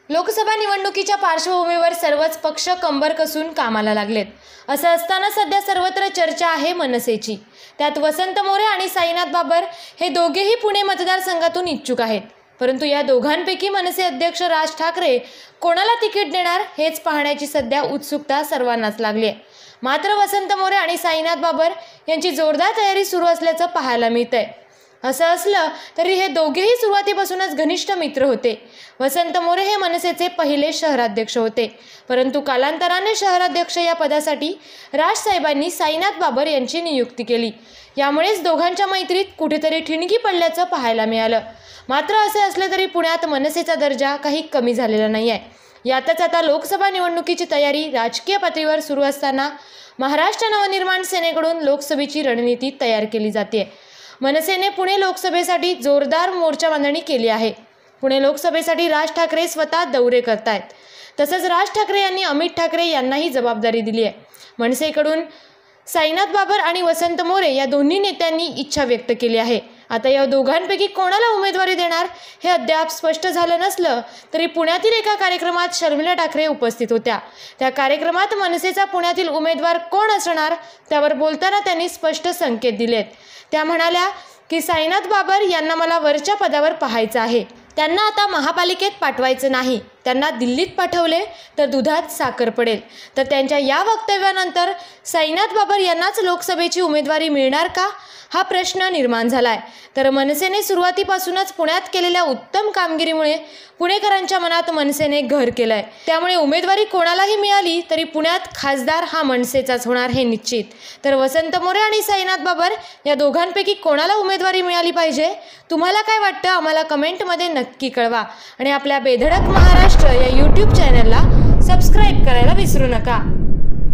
लोकसभा निवडणुकीच्या पार्श्वभूमीवर सर्वच पक्ष कंबर कसून कामाला लागलेत। असं असताना सध्या सर्वत्र चर्चा आहे मनसेची। त्यात वसंत मोरे आणि साईनाथ बाबर हे दोघेही पुणे मतदारसंघातून इच्छुक आहेत। परंतु या दोघांपैकी मनसे अध्यक्ष राज ठाकरे कोणाला तिकीट देणार हेच पाहण्याची सध्या उत्सुकता सर्वांनाच लागली आहे। मात्र वसंत मोरे आणि साईनाथ बाबर यांची जोरदार तयारी सुरू असल्याचं पाहायला मिळतंय। असं असलं तरी हे दोघेही सुरुवातीपासूनच घनिष्ठ मित्र होते। वसंत मोरे हे मनसेचे पहिले शहराध्यक्ष होते, परंतु कालांतराने शहराध्यक्ष या पदासाठी राज साहेबांनी साईनाथ बाबर यांची नियुक्ती केली। यामुळेच दोघांच्या मैत्रीत कुठेतरी ठिणगी पडल्याचं पाहायला मिळालं। मात्र असे असले तरी पुण्यात मनसेचा दर्जा काही कमी झालेला नाही आहे। यातच आता लोकसभा निवडणुकीची तयारी राजकीय पातळीवर सुरू असताना महाराष्ट्र नवनिर्माण सेनेकडून लोकसभेची रणनीती तयार केली जाते। मनसेने पुणे लोकसभेसाठी जोरदार मोर्चा बांधणी केली आहे। पुणे लोकसभेसाठी राज ठाकरे स्वतः दौरे करतायत। तसंच राज ठाकरे यांनी अमित ठाकरे यांनाही जबाबदारी दिली आहे। मनसेकडून साईनाथ बाबर आणि वसंत मोरे या दोन्ही नेत्यांनी इच्छा व्यक्त केली आहे। आता या दोघांपैकी कोणाला उमेदवारी देणार हे अद्याप स्पष्ट झालं नसलं तरी पुण्यातील एका कार्यक्रमात शर्मिला ठाकरे उपस्थित होत्या। त्या कार्यक्रमात मनसेचा पुण्यातील उमेदवार कोण असणार त्यावर बोलताना त्यांनी स्पष्ट संकेत दिलेत। त्या म्हणाल्या की साईनाथ बाबर यांना मला वरच्या पदावर पाहायचं आहे। त्यांना आता महापालिकेत पाठवायचं नाही, त्यांना दिल्लीत पाठवले तर दुधात साखर पडेल। तर त्यांच्या या वक्तव्यानंतर साईनाथ बाबर यांनाच लोकसभेची उमेदवारी मिळणार का हा प्रश्न निर्माण झालाय। तर मनसेने सुरुवातीपासूनच पुण्यात केलेल्या उत्तम कामगिरीमुळे पुणेकरांच्या मनात मनसेने घर केलंय। त्यामुळे उमेदवारी कोणालाही मिळाली तरी पुण्यात खासदार हा मनसेचाच होणार हे निश्चित। तर वसंत मोरे आणि साईनाथ बाबर या दोघांपैकी कोणाला उमेदवारी मिळाली पाहिजे, तुम्हाला काय वाटतं आम्हाला कमेंटमध्ये नक्की कळवा। आणि आपल्या बेधडक महाराष्ट्र या यूट्यूब चॅनलला सबस्क्राईब करायला विसरू नका।